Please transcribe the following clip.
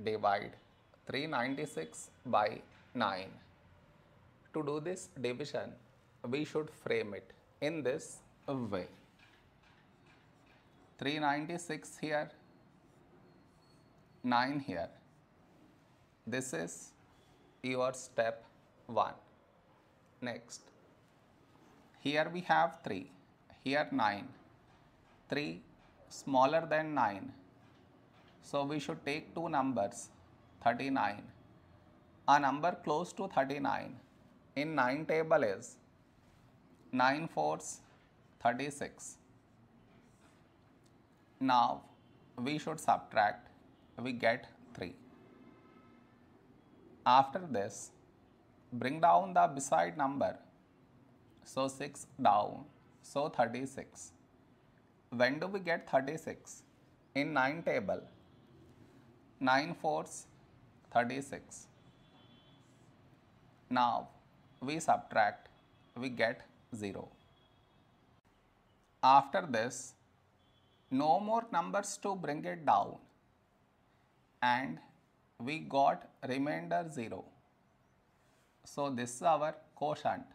divide 396 by 9. To do this division, we should frame it in this way. 396 here, 9 here. This is your step 1. Next, here we have 3, here 9. 3 smaller than 9. So we should take two numbers, 39. A number close to 39 in 9 table is 9 fours 36. Now we should subtract, we get 3. After this, bring down the beside number. So 6 down, so 36. When do we get 36? In 9 table, 9 fours 36. Now we subtract, we get 0. After this, no more numbers to bring it down, and we got remainder 0. So this is our quotient.